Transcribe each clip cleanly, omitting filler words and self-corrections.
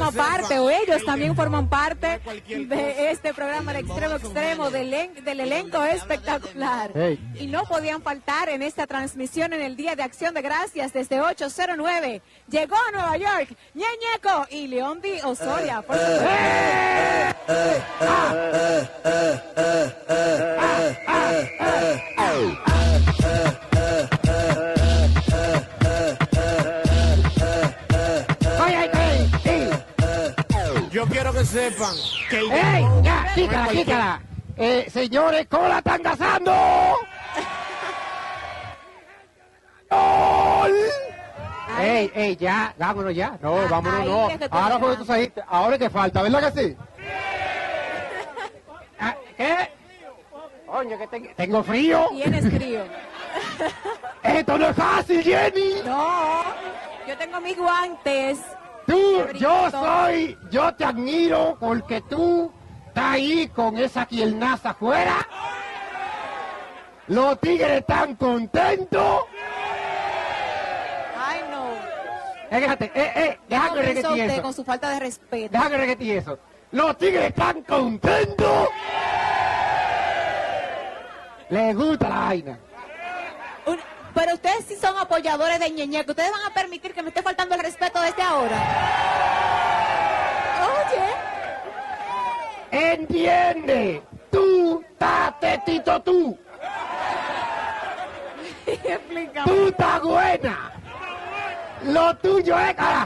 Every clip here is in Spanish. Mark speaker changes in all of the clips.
Speaker 1: forma parte, o ellos también forman parte de este programa de Extremo Extremo del elenco espectacular. Y no podían faltar en esta transmisión en el Día de Acción de Gracias desde 809. Llegó a Nueva York, Ñeñeco y Leondi Osoria. Por supuesto.
Speaker 2: Yo quiero que sepan que...
Speaker 3: ¡Ey! ¡Ya! ¡Quítala! Señores, ¿cómo la están gastando? ¡Ey! Ya! ¡Vámonos ya! No, vámonos no. Ahora fue tú saliste. Ahora que falta, ¿verdad que sí? ¿Qué? Coño, que tengo frío.
Speaker 1: ¿Tienes frío?
Speaker 3: Esto no es fácil, Jenny.
Speaker 1: No, yo tengo mis guantes.
Speaker 3: Yo te admiro porque tú estás ahí con esa piernaza afuera. Los tigres están contentos.
Speaker 1: Ay, no.
Speaker 3: Déjame repetir eso.
Speaker 1: Con su falta de respeto.
Speaker 3: Déjame repetir eso. Los tigres están contentos. Les gusta la vaina.
Speaker 1: Pero ustedes sí son apoyadores de Ñeñeco. ¿Ustedes van a permitir que me esté faltando el respeto desde ahora? Oye.
Speaker 3: Entiende. Tú, tetito tú.
Speaker 1: Explícame.
Speaker 3: Tú estás buena. Lo tuyo es cara.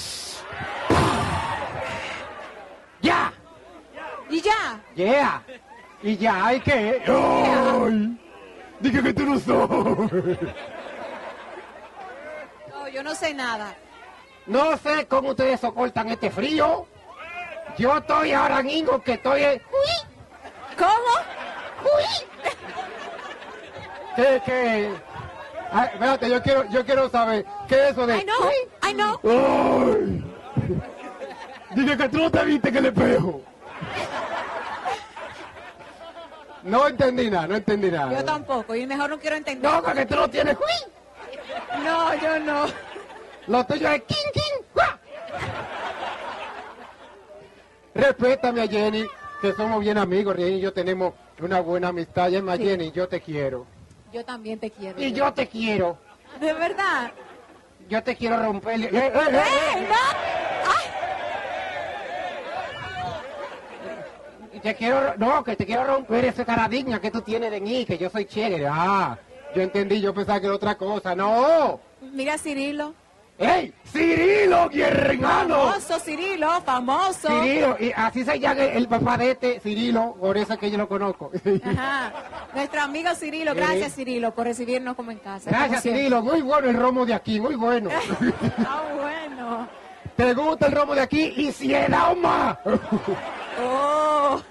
Speaker 3: Ya.
Speaker 1: ¿Y ya?
Speaker 3: Yeah. Y ya hay que... ¡Ay! Dije que tú no sabes.
Speaker 1: No, yo no sé nada.
Speaker 3: No sé cómo ustedes soportan este frío. Yo estoy ahora mismo que estoy...
Speaker 1: ¿Cómo?
Speaker 3: ¿Qué? Ay, espérate, yo quiero saber qué es eso de...
Speaker 1: I know.
Speaker 3: ¡Ay! Dije que tú no te viste que el espejo. No entendí nada.
Speaker 1: Yo tampoco, y mejor no quiero entender.
Speaker 3: No, porque tú no tienes...
Speaker 1: No, yo no.
Speaker 3: Lo tuyo es... Respétame a Jenny, que somos bien amigos. Jenny y yo tenemos una buena amistad. Y es más, sí. Jenny, yo te quiero.
Speaker 1: Yo también te quiero.
Speaker 3: Y yo te quiero.
Speaker 1: ¿De verdad?
Speaker 3: Yo te quiero romper...
Speaker 1: ¡No! ¡Ay!
Speaker 3: Te quiero romper ese paradigma que tú tienes de mí, que yo soy chévere. Yo entendí, yo pensaba que era otra cosa. ¡No!
Speaker 1: Mira Cirilo.
Speaker 3: ¡Ey! ¡Cirilo, mi hermano!
Speaker 1: Famoso, Cirilo, famoso.
Speaker 3: Cirilo, y así se llama el papá de este, Cirilo, por eso es que yo lo conozco.
Speaker 1: Ajá. Nuestro amigo Cirilo, gracias Cirilo por recibirnos como en casa.
Speaker 3: Gracias Cirilo, muy bueno el romo de aquí, muy bueno.
Speaker 1: Bueno.
Speaker 3: ¿Te gusta el romo de aquí? ¡Y si era más!
Speaker 1: Oh.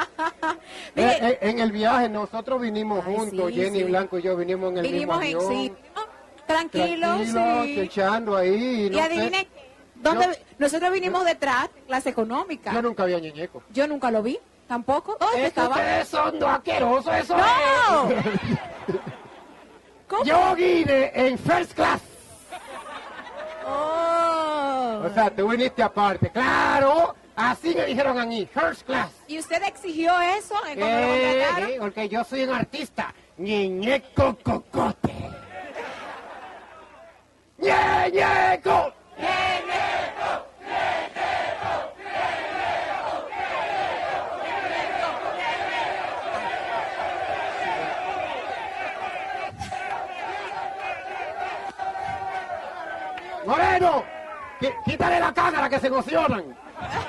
Speaker 3: En el viaje nosotros vinimos juntos, sí, Jenny Blanco y yo vinimos en el mismo avión.
Speaker 1: Sí. Tranquilos, sí.
Speaker 3: Echando ahí.
Speaker 1: Y adivine, nosotros vinimos detrás, clase económica.
Speaker 3: Yo nunca vi a Ñeñeco.
Speaker 1: Yo nunca lo vi, tampoco.
Speaker 3: Ustedes son dos asquerosos, eso
Speaker 1: ¡No!
Speaker 3: es.
Speaker 1: ¿Cómo?
Speaker 3: Yo vine en first class.
Speaker 1: Oh.
Speaker 3: O sea, tú viniste aparte. ¡Claro! Así me dijeron a mí, first class.
Speaker 1: ¿Y usted exigió eso cuando lo contrataron?
Speaker 3: Porque yo soy un artista. Ñeñeco Cocote. ¡Ñeñeco! ¡Ñeñeco! Moreno, quítale la cámara que se emocionan.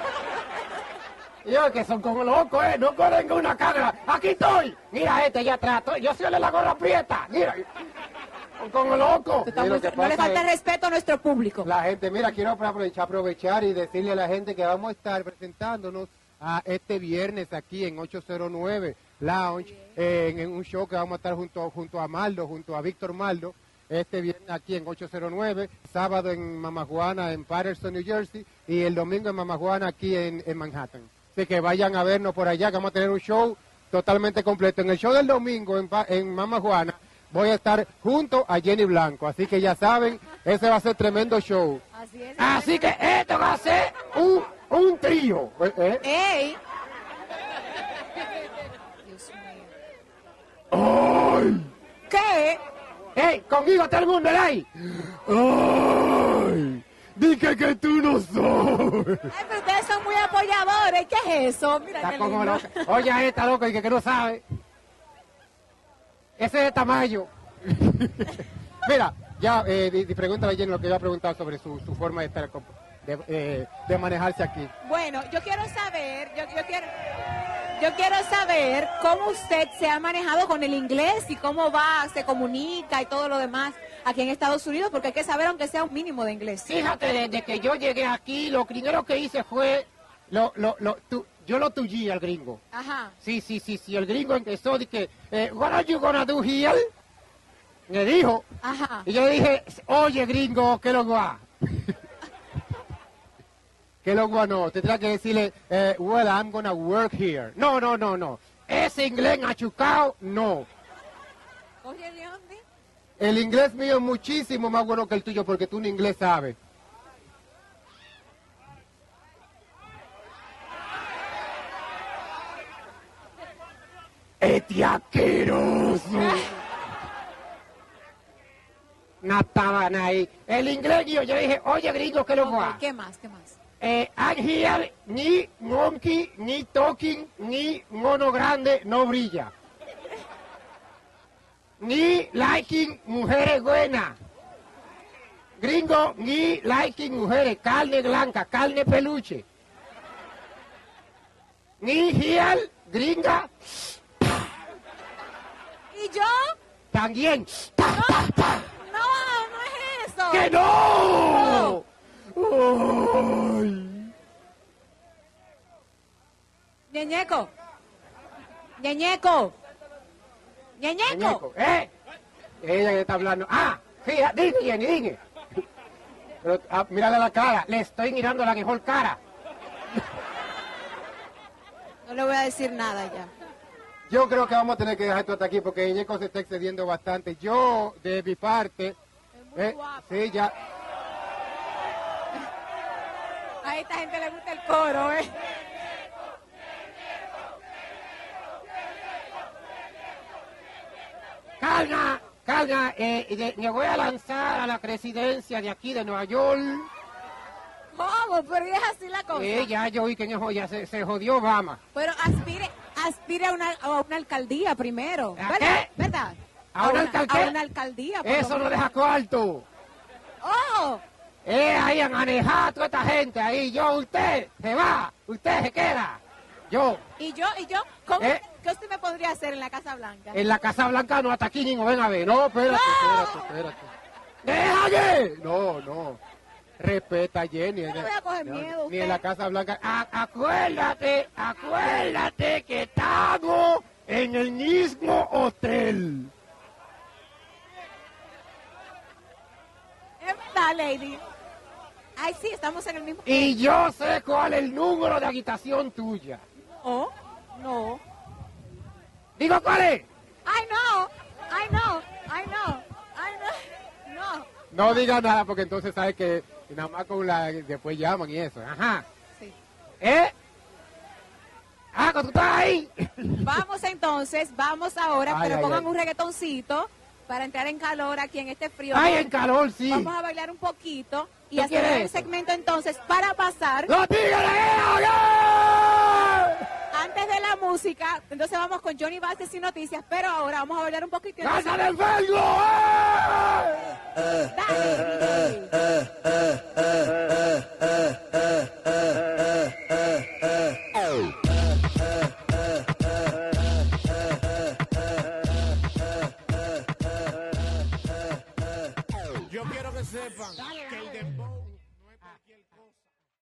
Speaker 3: Yo que son como locos, no corren con una cámara. Aquí estoy. Mira allá atrás. Yo soy el de la gorra prieta. Mira. Son como locos.
Speaker 1: No le falta el respeto a nuestro público.
Speaker 3: La gente, mira, quiero aprovechar y decirle a la gente que vamos a estar presentándonos este viernes aquí en 809 Lounge, en un show que vamos a estar junto a Maldo, junto a Víctor Maldo. Este viernes aquí en 809, sábado en Mama Juana en Patterson, New Jersey, y el domingo en Mama Juana aquí en Manhattan. Así que vayan a vernos por allá, que vamos a tener un show totalmente completo. En el show del domingo en Mama Juana voy a estar junto a Jenny Blanco, así que ya saben, ese va a ser tremendo show.
Speaker 1: Así es.
Speaker 3: Así que esto va a ser un trío.
Speaker 1: ¡Ey! Dios mío.
Speaker 3: ¡Ay!
Speaker 1: ¿Qué?
Speaker 3: ¡Ey! ¡Conmigo todo el mundo, ahí! ¡Ay! Dije que tú no sos.
Speaker 1: Ay, pero ustedes son muy apoyadores. ¿Qué es eso? Mira
Speaker 3: Está
Speaker 1: qué
Speaker 3: como
Speaker 1: lindo.
Speaker 3: loca. Oye, a esta loca y que no sabe. Ese es de Tamayo. Mira, ya pregúntale a Jenny lo que yo he preguntado sobre su forma de estar, de manejarse aquí.
Speaker 1: Bueno, yo quiero saber, yo quiero saber cómo usted se ha manejado con el inglés y cómo se comunica y todo lo demás aquí en Estados Unidos, porque hay que saber aunque sea un mínimo de inglés.
Speaker 3: Fíjate, desde que yo llegué aquí, lo primero que hice fue, yo lo tullí al gringo.
Speaker 1: Ajá.
Speaker 3: Sí, el gringo empezó de que, what are you gonna do here? Me dijo.
Speaker 1: Ajá.
Speaker 3: Y yo le dije, oye gringo, ¿qué lo va? ¿Qué lo va? No, tendrá que decirle, well, I'm gonna work here. No. Ese inglés achucado, no.
Speaker 1: Oye, Leondi.
Speaker 3: El inglés mío es muchísimo más bueno que el tuyo porque tú en inglés sabes. ¡Este asqueroso! No estaban ahí. El inglés yo dije, oye gringo, ¿qué lo va?
Speaker 1: ¿Qué más?
Speaker 3: I'm here, ni monkey, ni talking, ni mono grande, no brilla. Ni liking mujeres buenas. Gringo, ni liking mujeres, carne blanca, carne peluche. Ni here, gringa,
Speaker 1: ¿Y yo?
Speaker 3: también.
Speaker 1: No es eso.
Speaker 3: ¡Que no! ¡Ay!
Speaker 1: Ñeñeco.
Speaker 3: Ñeñeco, ella que está hablando. Dime, Jenny, dime. Pero, mírale la cara, le estoy mirando la mejor cara.
Speaker 1: No le voy a decir nada ya.
Speaker 3: Yo creo que vamos a tener que dejar esto hasta aquí porque Ñeñeco se está excediendo bastante. Yo, de mi parte,
Speaker 1: Es muy guapo.
Speaker 3: sí, ya.
Speaker 1: A esta gente le gusta el coro,
Speaker 3: Calma, me voy a lanzar a la presidencia de aquí de Nueva York.
Speaker 1: ¿Cómo? Pero es así la cosa.
Speaker 3: Ya yo oí que ya se jodió Obama.
Speaker 1: Pero aspire a una alcaldía primero.
Speaker 3: ¿A
Speaker 1: ¿Verdad?
Speaker 3: qué?
Speaker 1: ¿Verdad?
Speaker 3: ¿A una alcaldía?
Speaker 1: A una alcaldía. por
Speaker 3: Eso
Speaker 1: lo
Speaker 3: no
Speaker 1: menos.
Speaker 3: deja cuarto.
Speaker 1: ¡Oh!
Speaker 3: Ahí a manejar a toda esta gente ahí. Usted se va, usted se queda. Yo,
Speaker 1: ¿Y yo? ¿Cómo?
Speaker 3: ¿Eh?
Speaker 1: ¿Qué usted me podría hacer en la Casa Blanca?
Speaker 3: en la Casa Blanca no, hasta aquí ni ven a ver. No, espérate. ¡Déjame! No. Respeta a Jenny.
Speaker 1: Yo no voy a coger miedo,
Speaker 3: Ni
Speaker 1: usted.
Speaker 3: en la Casa Blanca. Acuérdate que estamos en el mismo hotel.
Speaker 1: Es verdad, lady. Ay, sí, estamos en el mismo...
Speaker 3: Y yo sé cuál es el número de agitación tuya.
Speaker 1: ¿Oh? No.
Speaker 3: Digo, ¿cuál es?
Speaker 1: No.
Speaker 3: No diga nada porque entonces sabes que nada más con después llaman y eso. Ajá.
Speaker 1: Sí.
Speaker 3: ¿Que tú estás ahí?
Speaker 1: Vamos ahora,
Speaker 3: Ay,
Speaker 1: pero
Speaker 3: ay,
Speaker 1: pongan
Speaker 3: ay.
Speaker 1: un reggaetoncito para entrar en calor aquí en este frío.
Speaker 3: Ay, en calor, sí.
Speaker 1: Vamos a bailar un poquito y
Speaker 3: ¿Tú
Speaker 1: hacer
Speaker 3: quieres
Speaker 1: el
Speaker 3: eso?
Speaker 1: segmento entonces para pasar
Speaker 3: ¡Los tigres!
Speaker 1: antes de la música. Entonces vamos con Johnny Vázquez y noticias, pero ahora vamos a bailar un poquito.
Speaker 3: ¡Casa del Fuego!
Speaker 1: Dale, DJ.
Speaker 2: Yo quiero que sepan que